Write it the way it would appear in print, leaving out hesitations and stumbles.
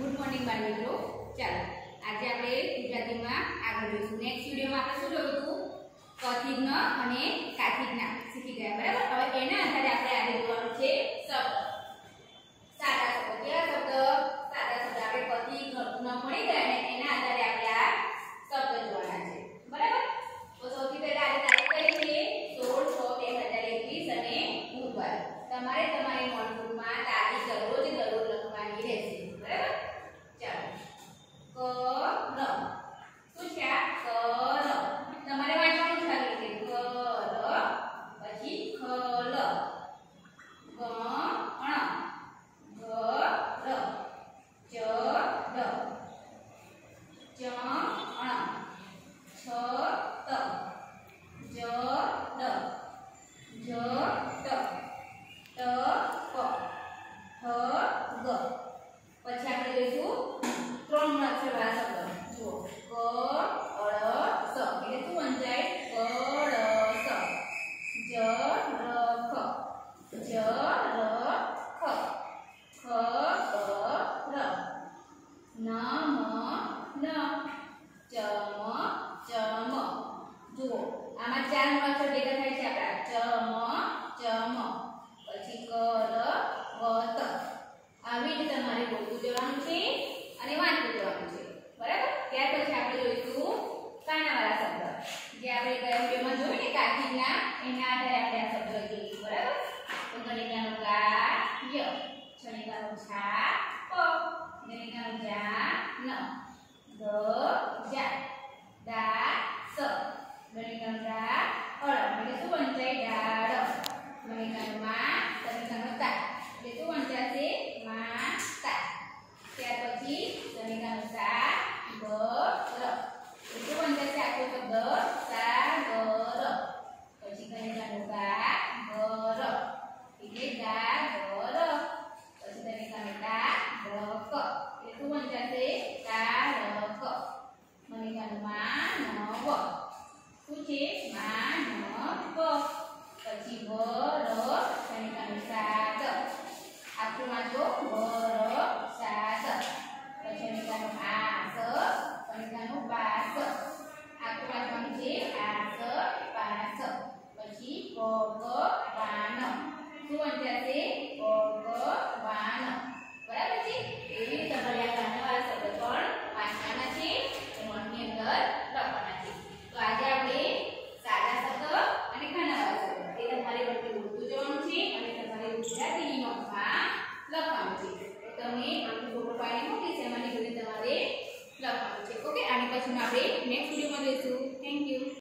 Good morning બાળ મિત્રો. ચાલો આજે આપણે ગુજરાતીમાં આગળ જોઈશું. નેક્સ્ટ વિડિયોમાં આપણે શું જોયું હતું? કથિત ન અને કાથિત ના શીખી ગયા, બરાબર? હવે એના આધારે આપણે આજે જોવાનું છે શબ્દ. સાદા શબ્દ. કેવા શબ્દ? સાદા શબ્દ. આપણે કથિત ન મળી ગયા ને એના આધારે આપણે આ શબ્દ જોવાના છે, બરાબર? તો સૌથી પહેલા આજે તારીખ કઈ છે? 16/6/2021 અને બુધવાર. તમારે તમારી નોટબુકમાં તારીખ દરરોજ લખવાની રહેશે, બરાબર? ચાલો શું છે આ? કર. તમારે વાંચવાનું છે આવી રીતે. કર પછી ખલ પછી આપણે જોઈશું ત્રણ અક્ષરવાળા શબ્દ. જુઓ, કળશ એટલે શું વંચાય? કળશ. જરખ ખબર ચમ. જુઓ આમાં ચાર અક્ષર ભેગા થાય છે આપણા. ચમ પછી કરવત. આવી રીતે તમારે બોલતું જવાનું છે અને વાંચતું જવાનું છે, બરાબર? ત્યાર પછી આપણે જોઈશું કાનાવાળા શબ્દ, જે આપણે ગયા વિડિયોમાં જોયું ને કાથિતના, એના આધારે આપણે આ શબ્દ લખીશું, બરાબર? તો ગણિતનું ગા ય, છણિકાનું છા પ, ગણિતનું જા ન, ગ જા, દા સ, ગણિતનું દા અળ એટલે શું વંચાય? ડાળ. ગણિતનું મા, ગણિતનું તા એટલે શું વંચાશે? માતા. ત્યાર પછી ગણિતનું સા ગ ર એટલે શું વંચાશે આખો શબ્દ? સાગર. પછી ગણિતનું ગા ગર એટલે ગાગર. પછી ગણિતનું તા રક એટલે શું વંચાશે? તારક. ગણિતનું માનવ શું છે? માનવ. પછી વર ગણિતનું સાત આખું વાંચો. વરસાદ. પછી ગણિતનું આસ ગણિતનું બાસ આખું વાંચવાનું છે. આસ પાસ. પછી ભગવાન શું વંચાશે? ભગવાન. બરાબર છે? એવી તમારે આ કાનાવાળા શબ્દ પણ વાંચવાના છે, નોટની અંદર લખવાના છે. તો આજે આપણે સાદા શબ્દ અને કાનાવાળા શબ્દ એ તમારે વચ્ચે બોલતું જવાનું છે અને તમારે ગુજરાતીની નોટમાં લખવાનું છે. તમે આનું ફોટો પાડીને મોકલી છે, એમાંની બધી તમારે લખવાનું છે. ઓકે, આની પછી આપણે નેક્સ્ટ વિડિયોમાં જોઈશું. Thank you.